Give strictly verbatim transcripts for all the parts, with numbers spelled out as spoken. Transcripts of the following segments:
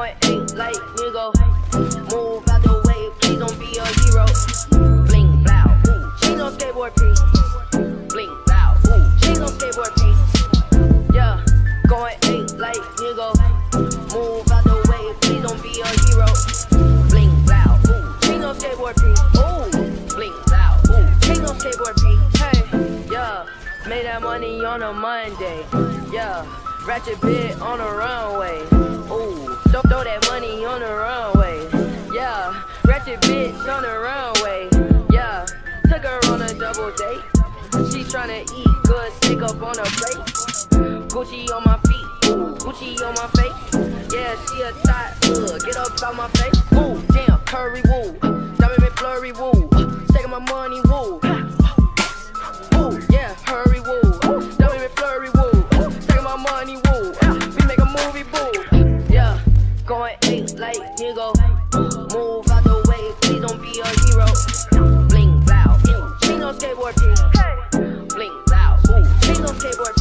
going eight like nigga. Move out the way, please don't be a hero. Bling blow, ooh, she gon' skateboard P. Bling blow, ooh, she gon' skateboard P. Yeah, going eight like nigga. Move out the way, please don't be a hero. Bling blow, ooh, she gon' skateboard P. Ooh, bling blow, ooh, she gon' skateboard P. Hey, yeah, made that money on a Monday. Yeah, ratchet bit on the runway. Ooh, throw, throw that money on the runway. Yeah, ratchet bitch on the runway. Yeah, took her on a double date. She tryna eat good, stick up on her plate. Gucci on my feet, ooh, Gucci on my face. Yeah, she a thot, uh, get up out my face. Ooh, damn, curry woo, diamond me flurry woo, taking my money woo. Ooh, yeah, hurry woo, diamond me flurry woo, taking my money woo. We make a movie boo. Yeah, going eight like nigga. Move out the way, please don't be a hero. Bling blow, ooh, she gon' skateboard P. Bling blow, ooh, she gon' skateboard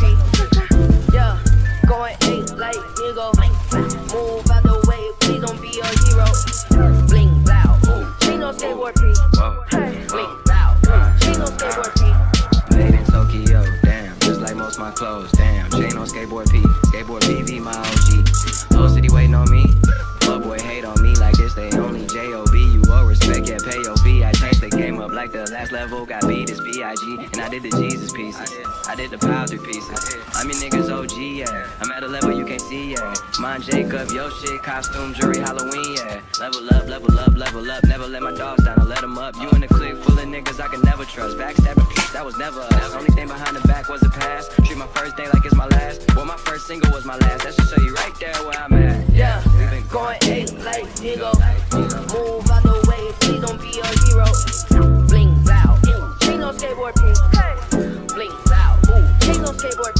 P. Yeah, going eight like nigga. Move out the way, please don't be a hero. Bling blow, ooh, she gon' skateboard P. Bling blow, ooh, she gon' skateboard P. Made in Tokyo, damn, just like most my clothes, damn. Chain on skateboard P, skateboard P V my O G. Whole city waiting on me. Love boy hate on me like this, they only J O B. You owe respect, yeah, pay your fee. I changed the game up like the last level, got beat as B I G. And I did the Jesus pieces, I did the power three pieces. I'm your niggas O G, yeah. I'm at a level you can't see, yeah. Mine Jacob, yo shit, costume, jewelry, Halloween, yeah. Level up, level up, level up. Never let my dogs down, I let them up. You in a clique full of niggas I can never trust. Backstabbing, that was never us. Only thing behind the back was the past. Treat my first day like it's my last. Well, my first single was my last. That should show you right there where I'm at. Yeah, going eight like nigga. Move out the way, please don't be a hero. Bling blow, ooh, she gon' skateboard P. Bling blow, ooh, she gon' skateboard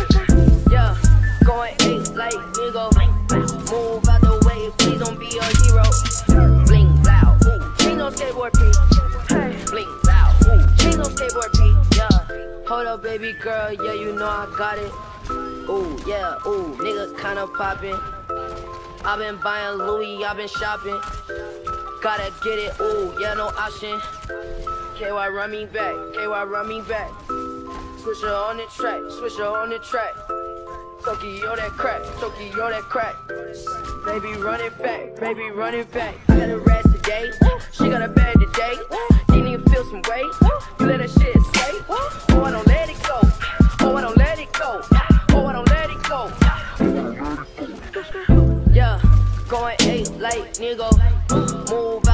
P. Yeah, going eight like nigga. Move out the way, please don't be a hero. Bling blow, ooh, she gon' skateboard P. Bling blow, ooh, she gon' skateboard P. Yeah, hold up baby girl, yeah you know I got it. Ooh, yeah, ooh, nigga kinda poppin'. I been buying Louis, I been shopping. Gotta get it, ooh, yeah, no option. K Y run me back, K Y run me back. Switch her on the track, switch her on the track. Tokyo that crack, Tokyo that crack. Baby run it back, baby run it back. I got a rest today, she got a bad today. You need to feel some weight, you let that shit escape. Oh, I don't let it go, oh, I don't let it go. Oh, I don't let it go. Yeah, going eight like nigga. Move